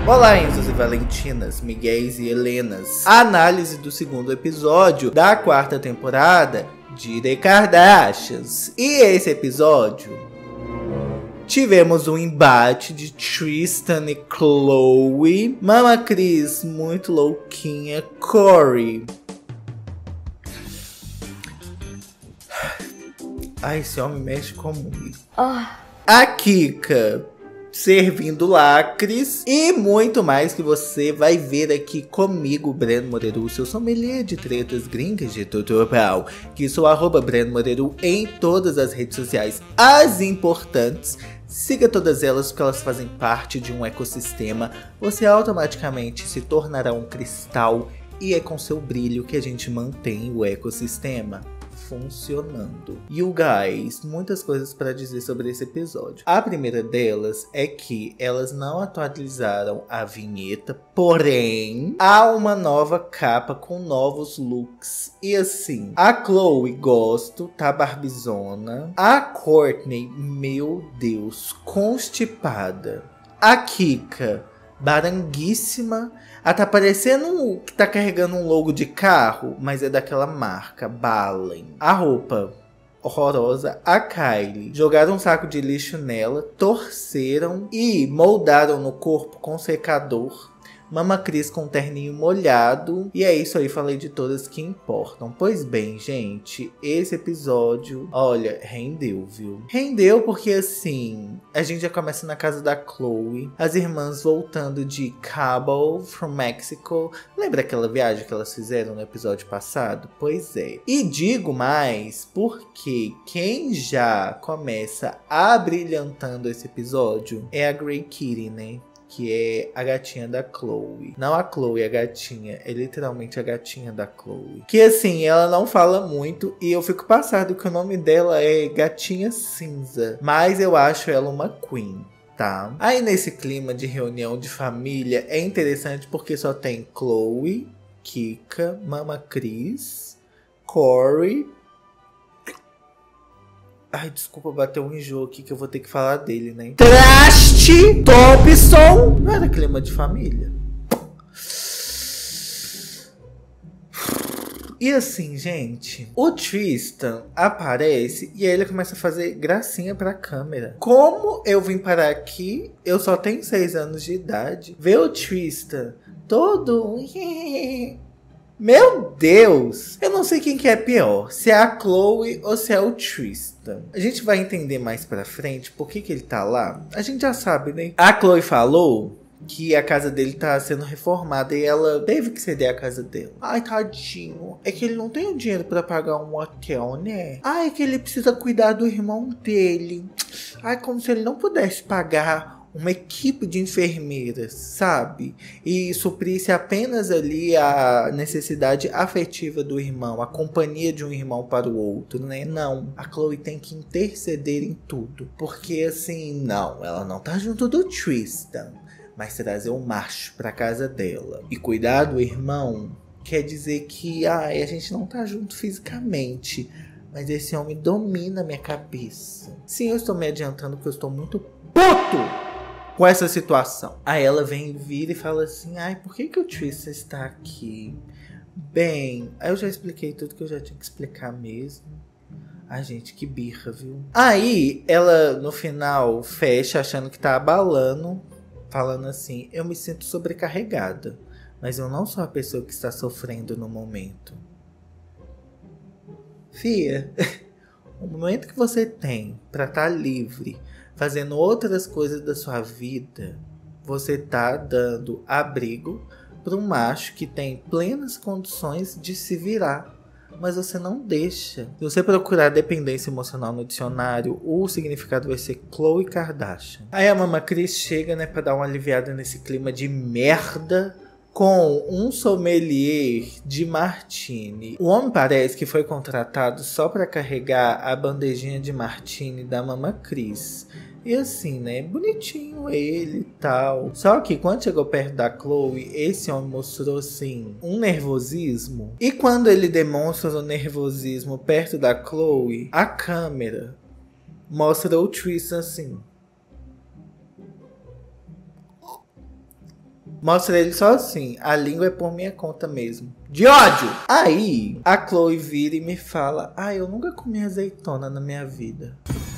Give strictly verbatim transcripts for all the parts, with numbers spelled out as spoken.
Olá, Enzos e Valentinas, Miguéis e Helenas. A análise do segundo episódio da quarta temporada de The Kardashians. E esse episódio tivemos um embate de Tristan e Khloe, Mama Kris muito louquinha, Corey. Ai, esse homem mexe comigo. Oh. A Kika servindo lacres e muito mais que você vai ver aqui comigo, Breno Moreira, seu sommelier de tretas gringas de tutorial, que sou arroba Breno Moreira em todas as redes sociais, as importantes. Siga todas elas porque elas fazem parte de um ecossistema. Você automaticamente se tornará um cristal e é com seu brilho que a gente mantém o ecossistema funcionando. You guys, muitas coisas para dizer sobre esse episódio. A primeira delas é que elas não atualizaram a vinheta, porém há uma nova capa com novos looks. E assim, a Khloe, gosto, tá barbizona. A Kourtney, meu Deus, constipada. A Kika, baranguíssima. Ela tá parecendo que tá carregando um logo de carro, mas é daquela marca, Balen. A roupa, horrorosa. A Kylie, jogaram um saco de lixo nela, torceram e moldaram no corpo com secador. Mama Kris com um terninho molhado. E é isso aí, falei de todas que importam. Pois bem, gente, esse episódio, olha, rendeu, viu? Rendeu porque, assim, a gente já começa na casa da Khloe. As irmãs voltando de Cabo, from Mexico. Lembra aquela viagem que elas fizeram no episódio passado? Pois é. E digo mais porque quem já começa abrilhantando esse episódio é a Grey Kitty, né? Que é a gatinha da Khloe. Não a Khloe, a gatinha. É literalmente a gatinha da Khloe. Que assim, ela não fala muito. E eu fico passado que o nome dela é Gatinha Cinza. Mas eu acho ela uma queen, tá? Aí nesse clima de reunião de família, é interessante porque só tem Khloe, Kika, Mama Kris, Corey. Ai, desculpa, bateu um enjoo aqui que eu vou ter que falar dele, né? Traste Thompson! Não era clima de família? E assim, gente, o Tristan aparece e aí ele começa a fazer gracinha pra câmera. Como eu vim parar aqui, eu só tenho seis anos de idade. Ver o Tristan todo... Meu Deus! Eu não sei quem que é pior, se é a Khloe ou se é o Tristan. A gente vai entender mais pra frente por que que ele tá lá. A gente já sabe, né? A Khloe falou que a casa dele tá sendo reformada e ela teve que ceder a casa dela. Ai, tadinho. É que ele não tem o dinheiro pra pagar um hotel, né? Ai, é que ele precisa cuidar do irmão dele. Ai, como se ele não pudesse pagar uma equipe de enfermeiras, sabe? E suprisse apenas ali a necessidade afetiva do irmão, a companhia de um irmão para o outro, né? Não, a Khloe tem que interceder em tudo. Porque assim, não, ela não tá junto do Tristan, mas trazer um macho pra casa dela e cuidar do irmão quer dizer que ai, a gente não tá junto fisicamente, mas esse homem domina a minha cabeça. Sim, eu estou me adiantando porque eu estou muito puto com essa situação. Aí ela vem, vira e fala assim, ai, por que que o Tristan está aqui? Bem, aí eu já expliquei tudo que eu já tinha que explicar mesmo. Ai, gente, que birra, viu? Aí ela, no final, fecha achando que tá abalando, falando assim, eu me sinto sobrecarregada, mas eu não sou a pessoa que está sofrendo no momento. Fia, o momento que você tem pra estar livre, fazendo outras coisas da sua vida, você tá dando abrigo para um macho que tem plenas condições de se virar. Mas você não deixa. Se você procurar dependência emocional no dicionário, o significado vai ser Khloe Kardashian. Aí a Mama Kris chega, né, pra dar uma aliviada nesse clima de merda, com um sommelier de martini. O homem parece que foi contratado só para carregar a bandejinha de martini da Mama Kris. E assim, né, bonitinho ele e tal. Só que quando chegou perto da Khloe, esse homem mostrou, assim, um nervosismo. E quando ele demonstra o nervosismo perto da Khloe, a câmera mostra o Tristan assim. Mostra ele só assim, a língua é por minha conta mesmo. De ódio! Aí, a Chloe vira e me fala, ah, eu nunca comi azeitona na minha vida.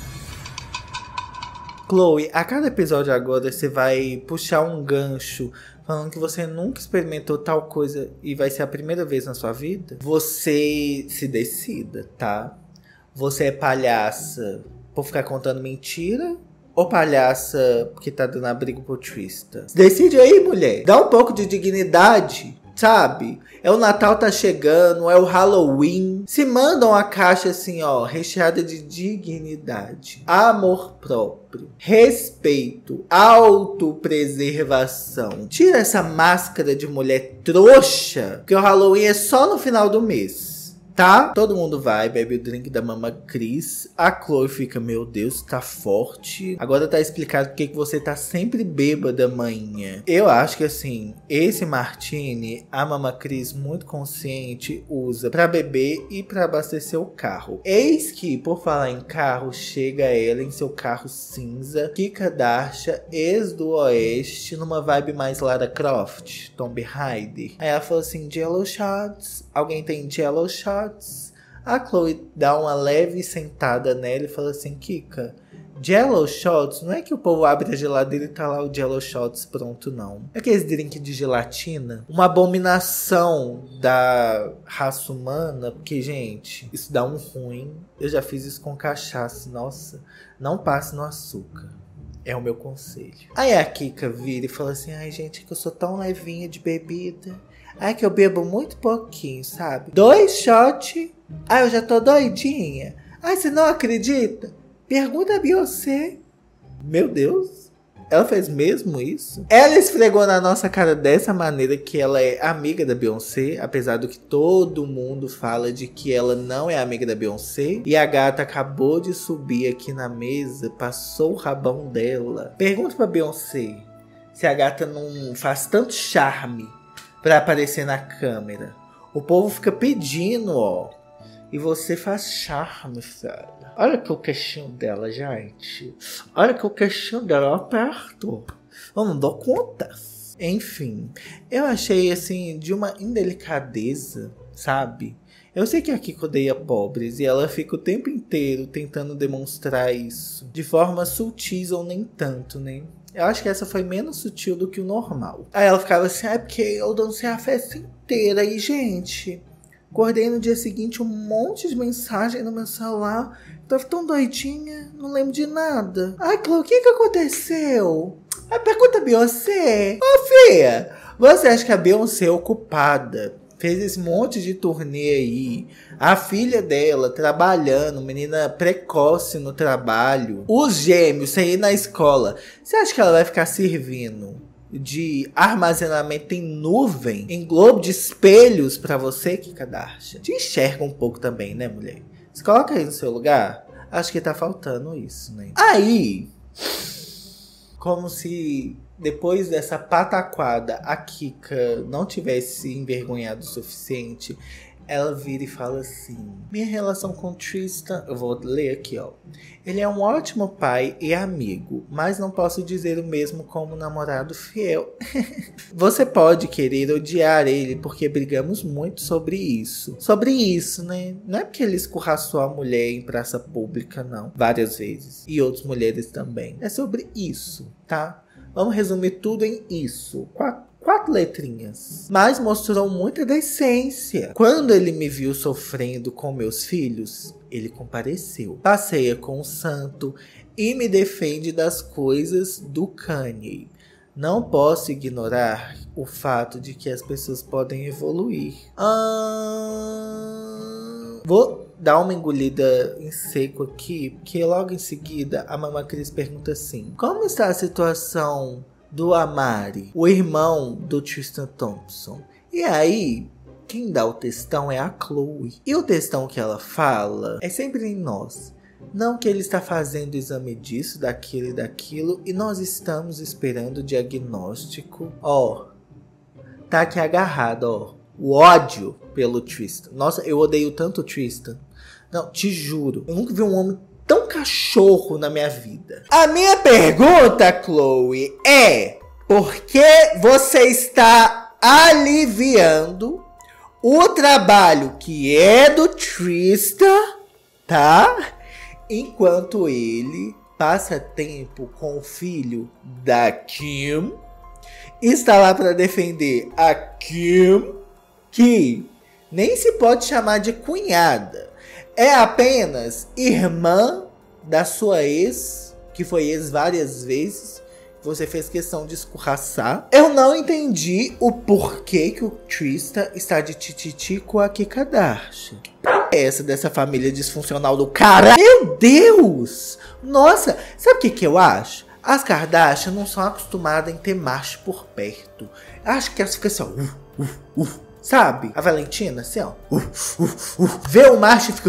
Chloe, a cada episódio agora você vai puxar um gancho falando que você nunca experimentou tal coisa e vai ser a primeira vez na sua vida. Você se decida, tá? Você é palhaça por ficar contando mentira? Ou palhaça porque tá dando abrigo pro Trista? Decide aí, mulher. Dá um pouco de dignidade, sabe? É o Natal tá chegando, é o Halloween. Se mandam a caixa assim, ó, recheada de dignidade, amor próprio, respeito, autopreservação. Tira essa máscara de mulher trouxa, porque o Halloween é só no final do mês. Tá? Todo mundo vai, bebe o drink da Mama Cris. A Chloe fica, meu Deus, tá forte. Agora tá explicado porque que você tá sempre bêbada, manhã. Eu acho que assim, esse martini, a Mama Cris, muito consciente, usa pra beber e pra abastecer o carro. Eis que, por falar em carro, chega ela em seu carro cinza, Kika Darsha, ex do Oeste, numa vibe mais Lara Croft, Tomb Raider. Aí ela falou assim, Jello Shots. Alguém tem Jello Shots? A Chloe dá uma leve sentada nela e fala assim, Kika, Jello Shots, não é que o povo abre a geladeira e tá lá o Jello Shots pronto, não. É aqueles drink de gelatina, uma abominação da raça humana, porque, gente, isso dá um ruim. Eu já fiz isso com cachaça, nossa, não passe no açúcar. É o meu conselho. Aí a Kika vira e fala assim, ai, gente, é que eu sou tão levinha de bebida. Ai, que eu bebo muito pouquinho, sabe? Dois shots. Ai, eu já tô doidinha. Ai, você não acredita? Pergunta a Beyoncé. Meu Deus. Ela fez mesmo isso? Ela esfregou na nossa cara dessa maneira que ela é amiga da Beyoncé. Apesar do que todo mundo fala de que ela não é amiga da Beyoncé. E a gata acabou de subir aqui na mesa. Passou o rabão dela. Pergunta pra Beyoncé se a gata não faz tanto charme pra aparecer na câmera. O povo fica pedindo, ó. E você faz charme, filha. Olha que o queixinho dela, gente. Olha que o queixinho dela aperto. Eu não dou conta. Enfim, eu achei, assim, de uma indelicadeza, sabe? Eu sei que a Kika odeia pobres e ela fica o tempo inteiro tentando demonstrar isso. De forma sutis ou nem tanto, né? Eu acho que essa foi menos sutil do que o normal. Aí ela ficava assim, ah, é porque eu dancei a festa inteira. E, gente, acordei no dia seguinte um monte de mensagem no meu celular. Tava tão doidinha, não lembro de nada. Ai, Chloe, o que que aconteceu? Ai, pergunta a Beyoncé. Ô, filha, você acha que a Beyoncé é ocupada? Fez esse monte de turnê aí. A filha dela trabalhando, menina precoce no trabalho. Os gêmeos sem ir na escola. Você acha que ela vai ficar servindo de armazenamento em nuvem, em globo de espelhos pra você, Kika Darsha? Te enxerga um pouco também, né, mulher? Se coloca aí no seu lugar. Acho que tá faltando isso, né? Aí, como se depois dessa pataquada a Kika não tivesse envergonhado o suficiente, ela vira e fala assim: minha relação com o Tristan, eu vou ler aqui, ó. Ele é um ótimo pai e amigo, mas não posso dizer o mesmo como namorado fiel. Você pode querer odiar ele porque brigamos muito sobre isso. Sobre isso, né? Não é porque ele escorraçou a mulher em praça pública, não. Várias vezes. E outras mulheres também. É sobre isso, tá? Vamos resumir tudo em isso. Quatro. Quatro letrinhas. Mas mostrou muita decência. Quando ele me viu sofrendo com meus filhos, ele compareceu. Passeia com o santo e me defende das coisas do Kanye. Não posso ignorar o fato de que as pessoas podem evoluir. Ah... Vou dar uma engolida em seco aqui, porque logo em seguida a Mama Cris pergunta assim: como está a situação do Amari, o irmão do Tristan Thompson? E aí, quem dá o textão é a Chloe. E o textão que ela fala é sempre em nós. Não que ele está fazendo exame disso, daquilo e daquilo, e nós estamos esperando o diagnóstico. Ó, tá aqui agarrado, ó. O ódio pelo Tristan. Nossa, eu odeio tanto o Tristan. Não, te juro. Eu nunca vi um homem tão cachorro na minha vida. A minha pergunta, Chloe, é: Porque você está aliviando o trabalho que é do Trista, tá? Enquanto ele passa tempo com o filho da Kim, está lá para defender a Kim, que nem se pode chamar de cunhada. É apenas irmã da sua ex, que foi ex várias vezes. Você fez questão de escorraçar. Eu não entendi o porquê que o Trista está de tititi com a Kim Kardashian. Essa dessa família disfuncional do cara. Meu Deus! Nossa, sabe o que que eu acho? As Kardashian não são acostumadas em ter macho por perto. Acho que elas ficam assim, ó. Uh, uh, uh, sabe? A Valentina, assim, ó. Uh, uh, uh, vê o macho e fica...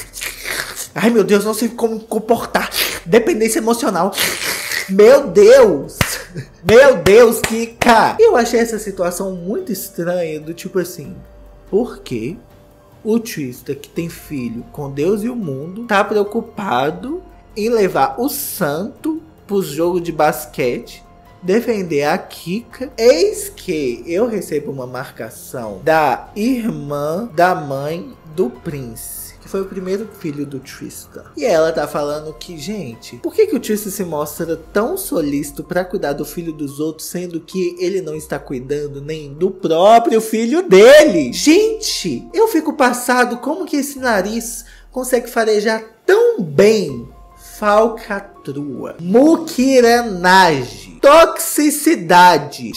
Ai, meu Deus, não sei como comportar. Dependência emocional. Meu Deus! Meu Deus, que cara! Eu achei essa situação muito estranha, do tipo assim... Por quê? O Trista, que tem filho com Deus e o mundo, tá preocupado em levar o santo pros jogos de basquete, defender a Kika. Eis que eu recebo uma marcação da irmã da mãe do Prince, que foi o primeiro filho do Trista. E ela tá falando que, gente, por que que o Trista se mostra tão solícito pra cuidar do filho dos outros, sendo que ele não está cuidando nem do próprio filho dele? Gente, eu fico passado como que esse nariz consegue farejar tão bem falcatrua, muquiranagem, toxicidade,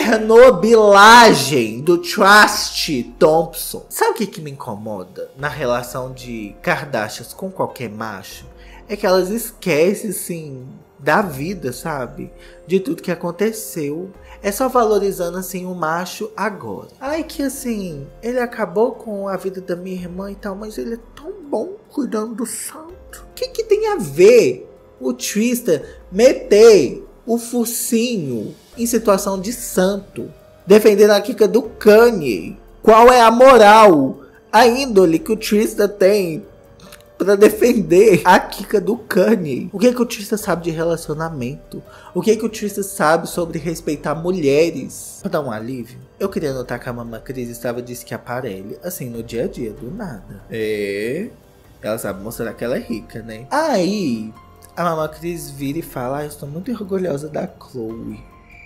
chernobilagem do Trust Thompson. Sabe o que que me incomoda na relação de Kardashians com qualquer macho? É que elas esquecem, assim, da vida, sabe? De tudo que aconteceu. É só valorizando, assim, o macho agora. Ai, que assim, ele acabou com a vida da minha irmã e tal, mas ele é tão bom cuidando do santo. O que que tem a ver o Trista meter o focinho em situação de santo, defendendo a Kika do Kanye? Qual é a moral, a índole que o Trista tem pra defender a Kika do Kanye? O que que o Trista sabe de relacionamento? O que que o Trista sabe sobre respeitar mulheres? Pra dar um alívio, eu queria notar que a Mama Cris estava disse que aparelho, assim, no dia a dia, do nada. É... Ela sabe mostrar que ela é rica, né? Aí, a Mama Cris vira e fala: ah, eu estou muito orgulhosa da Khloe.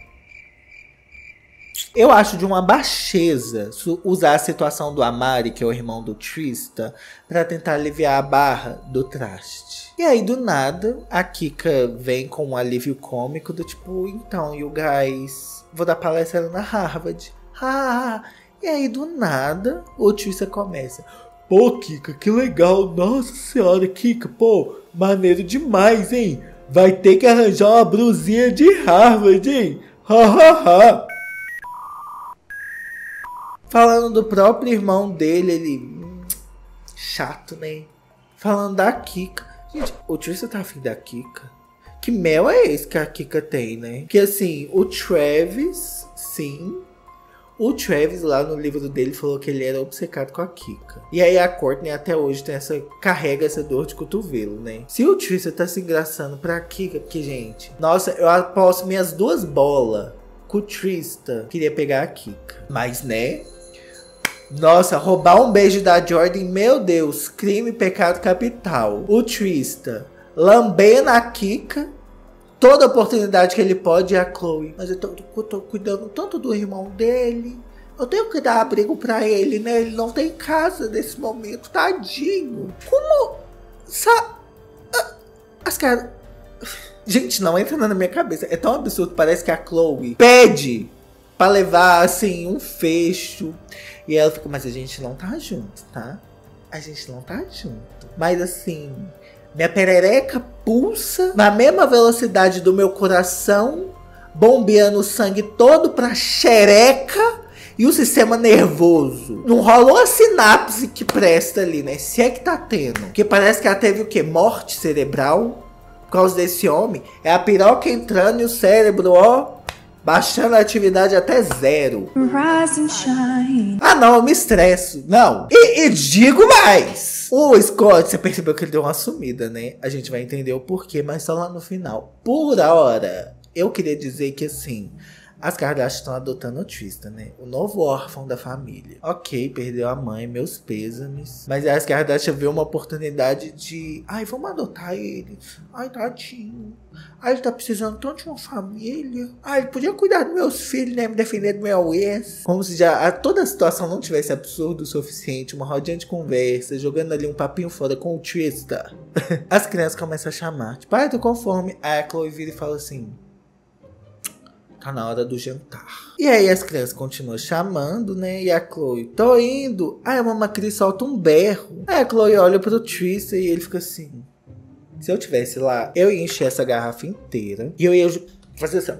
Eu acho de uma baixeza usar a situação do Amari, que é o irmão do Trista, pra tentar aliviar a barra do Traste. E aí, do nada, a Kika vem com um alívio cômico do tipo: então, you guys, vou dar palestra na Harvard. Ah, e aí, do nada, o Trista começa: pô, Kika, que legal. Nossa senhora, Kika, pô, maneiro demais, hein? Vai ter que arranjar uma blusinha de Harvard, hein? Ha, ha, ha. Falando do próprio irmão dele, ele... Hum, chato, né? Falando da Kika. Gente, o Trista tá afim da Kika? Que mel é esse que a Kika tem, né? Que assim, o Travis, sim... O Travis, lá no livro dele, falou que ele era obcecado com a Kika. E aí a Kourtney até hoje tem essa, carrega essa dor de cotovelo, né? Se o Trista tá se engraçando pra Kika, porque, gente... Nossa, eu aposto minhas duas bolas que o Trista queria pegar a Kika. Mas, né? Nossa, roubar um beijo da Jordan, meu Deus, crime, pecado capital. O Trista lambendo a Kika... Toda oportunidade que ele pode é a Khloe. Mas eu tô, eu tô cuidando tanto do irmão dele. Eu tenho que dar abrigo pra ele, né? Ele não tem casa nesse momento. Tadinho. Como... Sa... As caras... Gente, não entra na minha cabeça. É tão absurdo. Parece que a Khloe pede pra levar, assim, um fecho. E ela fica... Mas a gente não tá junto, tá? A gente não tá junto. Mas, assim... Minha perereca pulsa na mesma velocidade do meu coração, bombeando o sangue todo pra xereca e o sistema nervoso. Não rolou a sinapse que presta ali, né? Se é que tá tendo. Porque parece que ela teve o quê? Morte cerebral? Por causa desse homem. É a piroca entrando e o cérebro, ó, baixando a atividade até zero. Rise and shine. Ah, não, eu me estresso. Não. E, e digo mais. O Scott, você percebeu que ele deu uma sumida, né? A gente vai entender o porquê, mas só lá no final. Por hora, eu queria dizer que, assim, As Kardashian estão adotando o Tristan, né? O novo órfão da família. Ok, perdeu a mãe, meus pêsames. Mas as Kardashian viu uma oportunidade de... Ai, vamos adotar ele. Ai, tadinho. Ai, ele tá precisando tanto de uma família. Ai, ele podia cuidar dos meus filhos, né? Me defender do meu ex. Como se já a, toda a situação não tivesse absurdo o suficiente. Uma rodinha de conversa, jogando ali um papinho fora com o Tristan. As crianças começam a chamar. Tipo, ai, tô conforme. Aí a Chloe vira e fala assim... Tá na hora do jantar. E aí as crianças continuam chamando, né? E a Chloe, tô indo. Aí a Mama Cris solta um berro. Aí a Chloe olha pro Tristan e ele fica assim... Se eu tivesse lá, eu ia encher essa garrafa inteira. E eu ia fazer assim...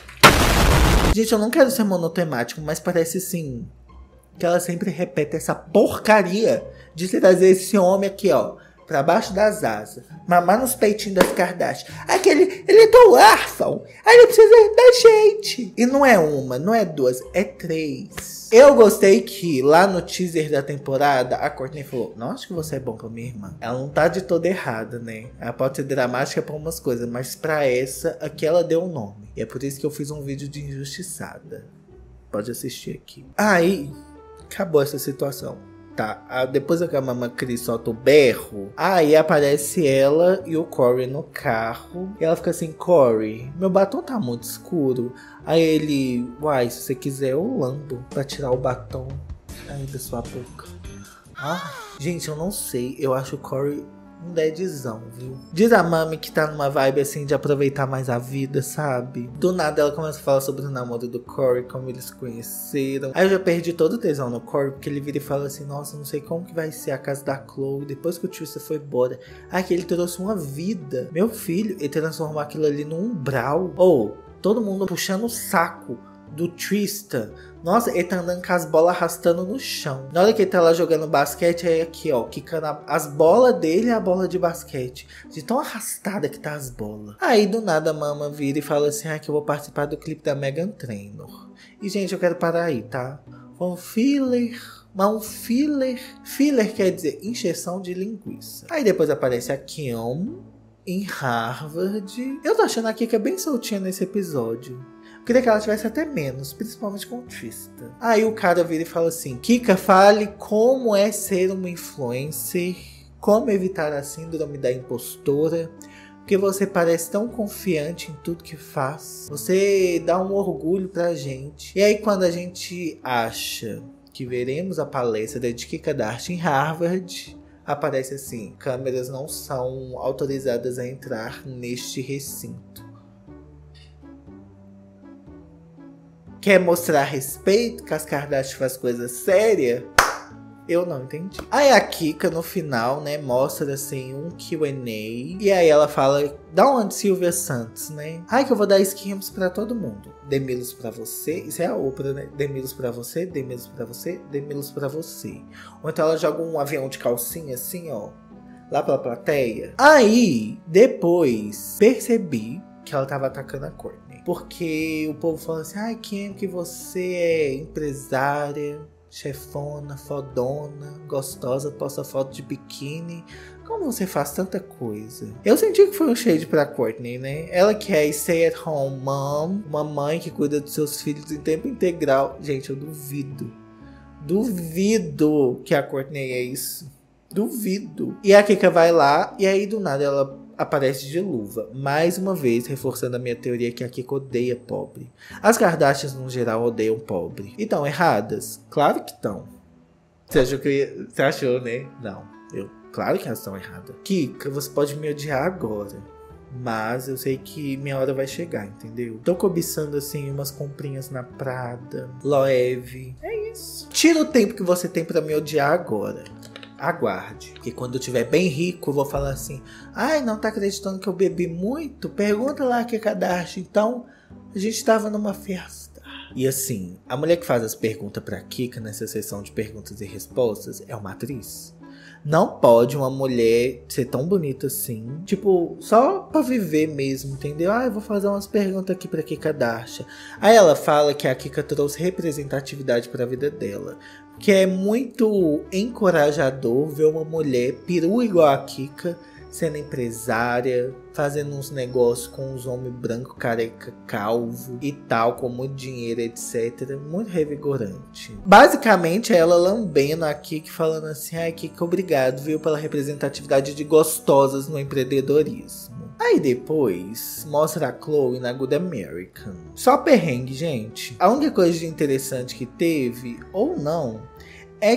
Gente, eu não quero ser monotemático, mas parece assim... Que ela sempre repete essa porcaria de trazer esse homem aqui, ó... Pra baixo das asas. Mamar nos peitinhos das Kardashian. Aquele, ele é tão órfão. Aí ele precisa da gente. E não é uma, não é duas, é três. Eu gostei que lá no teaser da temporada, a Kourtney falou, não, acho que você é bom pra minha irmã. Ela não tá de toda errada, né? Ela pode ser dramática pra umas coisas, mas pra essa, aqui ela deu um nome. E é por isso que eu fiz um vídeo de injustiçada. Pode assistir aqui. Aí, acabou essa situação. Tá, depois que a Mama Cris solta o berro, aí aparece ela e o Corey no carro. E ela fica assim, Corey, meu batom tá muito escuro. Aí ele, uai, se você quiser eu lambo pra tirar o batom aí da sua boca. Ah, gente, eu não sei, eu acho o Corey um deadzão, viu? Diz a Mami que tá numa vibe assim de aproveitar mais a vida, sabe? Do nada ela começa a falar sobre o namoro do Corey, como eles se conheceram. Aí eu já perdi todo o tesão no Corey, porque ele vira e fala assim, nossa, não sei como que vai ser a casa da Chloe depois que o Tristan foi embora. Ah, que ele trouxe uma vida. Meu filho, ele transformou aquilo ali num umbral. Ou, oh, todo mundo puxando o saco do Tristan. Nossa, ele tá andando com as bolas arrastando no chão. Na hora que ele tá lá jogando basquete, é aqui, ó, quicando a, as bolas dele e a bola de basquete. De tão arrastada que tá as bolas. Aí, do nada, a Mama vira e fala assim, ah, que eu vou participar do clipe da Meghan Trainor. E, gente, eu quero parar aí, tá? Um filler... Mas um filler... Filler quer dizer encheção de linguiça. Aí depois aparece a Kim em Harvard. Eu tô achando a Kika bem soltinha nesse episódio. Queria que ela tivesse até menos, principalmente com o Tristan. Aí o cara vira e fala assim, Kika, fale como é ser uma influencer, como evitar a síndrome da impostora, porque você parece tão confiante em tudo que faz. Você dá um orgulho pra gente. E aí quando a gente acha que veremos a palestra da Kika Darcy em Harvard, aparece assim, câmeras não são autorizadas a entrar neste recinto. Quer mostrar respeito, que as Kardashian faz coisa séria? Eu não entendi. Aí a Kika no final, né, mostra assim um Q and A. E aí ela fala, dá uma de Silvia Santos, né? Ai, que eu vou dar skims pra todo mundo. Demilos pra você. Isso é a Oprah, né? Demilos pra você, Demilos pra você, Demilos pra você. Ou então ela joga um avião de calcinha assim, ó, lá pra plateia. Aí, depois, percebi que ela tava atacando a Kourtney. Porque o povo fala assim, ai, Kim, que você é empresária, chefona, fodona, gostosa, posta foto de biquíni. Como você faz tanta coisa? Eu senti que foi um shade pra Kourtney, né? Ela que é stay at home mom, uma mãe que cuida dos seus filhos em tempo integral. Gente, eu duvido. Duvido que a Kourtney é isso. Duvido. E a Kika vai lá e aí do nada ela aparece de luva. Mais uma vez, reforçando a minha teoria que a Kika odeia pobre. As Kardashians, no geral, odeiam pobre. E estão erradas? Claro que estão. Você achou que eu ia... Você achou, né? Não. Eu... Claro que elas estão erradas. Kika, você pode me odiar agora. Mas eu sei que minha hora vai chegar, entendeu? Tô cobiçando, assim, umas comprinhas na Prada, Loewe. É isso. Tira o tempo que você tem pra me odiar agora. Aguarde, porque quando eu tiver bem rico eu vou falar assim, ai, não tá acreditando que eu bebi muito? Pergunta lá que é Kardashian. Então a gente tava numa festa. E assim, a mulher que faz as perguntas pra Kika nessa sessão de perguntas e respostas é uma atriz. Não pode uma mulher ser tão bonita assim, tipo, só pra viver mesmo, entendeu? Ah, eu vou fazer umas perguntas aqui pra Kika Darcia. Aí ela fala que a Kika trouxe representatividade pra vida dela. Que é muito encorajador ver uma mulher perua igual a Kika sendo empresária, fazendo uns negócios com uns homens branco, careca, calvo e tal, com muito dinheiro, etcétera. Muito revigorante. Basicamente, ela lambendo a Kiki, falando assim, ai, Kiki, obrigado, viu, pela representatividade de gostosas no empreendedorismo. Aí depois, mostra a Chloe na Good American. Só perrengue, gente. A única coisa de interessante que teve, ou não, é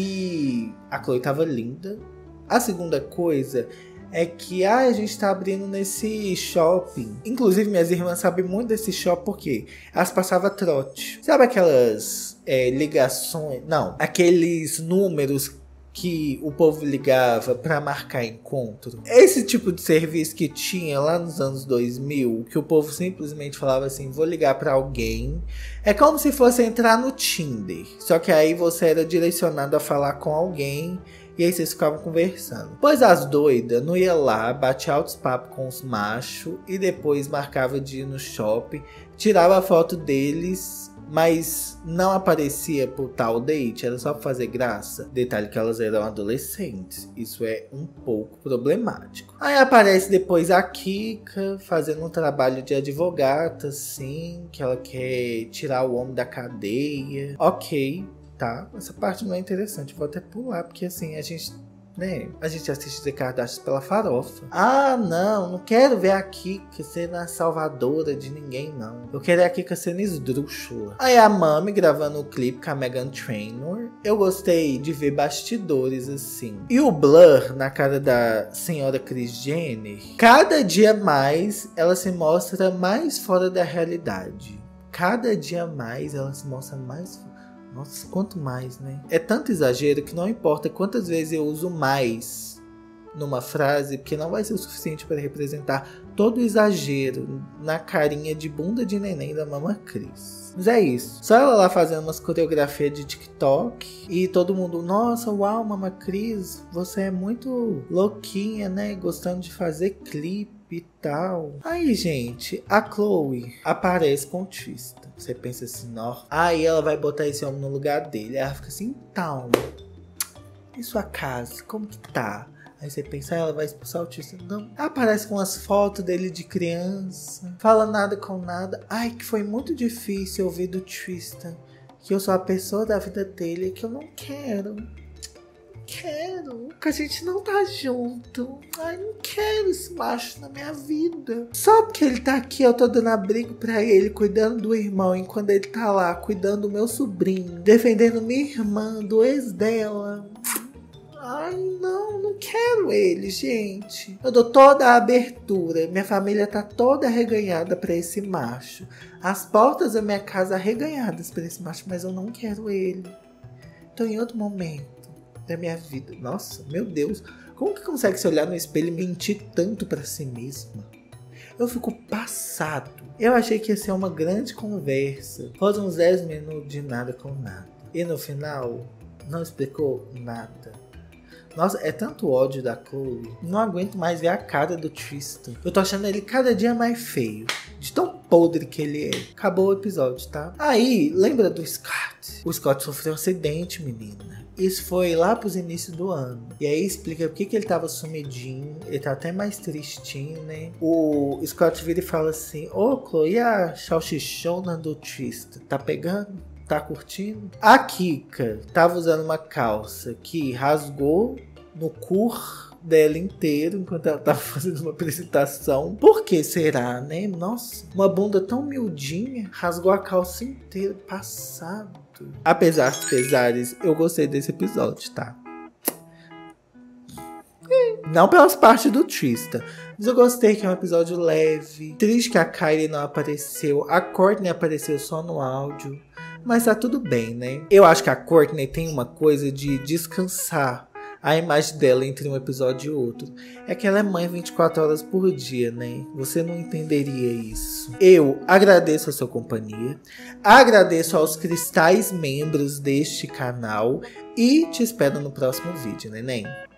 que a Chloe tava linda. A segunda coisa é que ah, a gente tá abrindo nesse shopping. Inclusive, minhas irmãs sabem muito desse shopping porque elas passavam trote. Sabe aquelas é, ligações? Não, aqueles números que o povo ligava pra marcar encontro. Esse tipo de serviço que tinha lá nos anos dois mil, que o povo simplesmente falava assim, vou ligar pra alguém. É como se fosse entrar no Tinder. Só que aí você era direcionado a falar com alguém e aí vocês ficavam conversando. Pois as doidas não ia lá, batia altos papos com os machos e depois marcava de ir no shopping, tirava a foto deles, mas não aparecia pro tal date, era só pra fazer graça. Detalhe que elas eram adolescentes, isso é um pouco problemático. Aí aparece depois a Kika fazendo um trabalho de advogata, assim, que ela quer tirar o homem da cadeia. Ok, tá, essa parte não é interessante, vou até pular, porque assim, a gente... né? A gente assiste The Kardashians pela farofa. Ah, não, não quero ver a Kika sendo a salvadora de ninguém, não. Eu quero ver a Kika sendo esdrúxula. Aí a Mami gravando o clipe com a Meghan Trainor. Eu gostei de ver bastidores assim. E o blur na cara da senhora Kris Jenner. Cada dia mais ela se mostra mais fora da realidade. Cada dia mais ela se mostra mais fora. Nossa, quanto mais, né? É tanto exagero que não importa quantas vezes eu uso mais numa frase, porque não vai ser o suficiente para representar todo o exagero na carinha de bunda de neném da Mama Kris. Mas é isso. Só ela lá fazendo umas coreografias de TikTok e todo mundo, nossa, uau, Mama Kris, você é muito louquinha, né? Gostando de fazer clipe e tal. Aí, gente, a Chloe aparece com o Trista. Você pensa assim, ó. Aí ela vai botar esse homem no lugar dele. Aí ela fica assim, então, e sua casa, como que tá? Aí você pensa, ah, ela vai expulsar o Trista. Não. Aparece com as fotos dele de criança. Fala nada com nada. Ai, que foi muito difícil ouvir do Trista que eu sou a pessoa da vida dele que eu não quero. Quero, que a gente não tá junto. Ai, não quero esse macho na minha vida. Só porque ele tá aqui, eu tô dando abrigo pra ele, cuidando do irmão, enquanto ele tá lá, cuidando do meu sobrinho, defendendo minha irmã, do ex dela. Ai, não, não quero ele, gente. Eu dou toda a abertura, minha família tá toda arreganhada pra esse macho. As portas da minha casa arreganhadas pra esse macho, mas eu não quero ele. Então, em outro momento da minha vida. Nossa, meu Deus. Como que consegue se olhar no espelho e mentir tanto pra si mesma? Eu fico passado. Eu achei que ia ser uma grande conversa. Foram uns dez minutos de nada com nada. E no final, não explicou nada. Nossa, é tanto ódio da Chloe. Não aguento mais ver a cara do Tristan. Eu tô achando ele cada dia mais feio. De tão podre que ele é. Acabou o episódio, tá? Aí, lembra do Scott? O Scott sofreu um acidente, menina. Isso foi lá pros inícios do ano. E aí explica por que ele tava sumidinho. Ele tá até mais tristinho, né? O Scott vira e fala assim, ô, oh, Chloe, e a salchichona do Tristan? Tá pegando? Tá curtindo? A Kika tava usando uma calça que rasgou no cur dela inteiro enquanto ela tava fazendo uma apresentação. Por que será, né? Nossa, uma bunda tão miudinha rasgou a calça inteira, passado. Apesar dos pesares, eu gostei desse episódio, tá? Não pelas partes do Trista, mas eu gostei que é um episódio leve. Triste que a Kylie não apareceu, a Courtney apareceu só no áudio. Mas tá tudo bem, né? Eu acho que a Courtney tem uma coisa de descansar a imagem dela entre um episódio e outro. É que ela é mãe vinte e quatro horas por dia, né? Você não entenderia isso. Eu agradeço a sua companhia. Agradeço aos cristais membros deste canal. E te espero no próximo vídeo, neném.